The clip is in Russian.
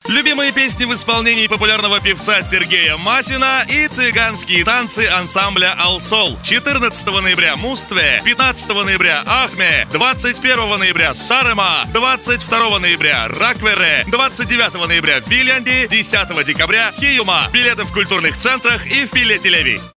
Любимые песни в исполнении популярного певца Сергея Масина и цыганские танцы ансамбля «Алсол». 14 ноября Мустве, 15 ноября Ахме, 21 ноября Сарема, 22 ноября Раквере, 29 ноября Вильянди, 10 декабря Хиюма. Билеты в культурных центрах и в Пилете Леви.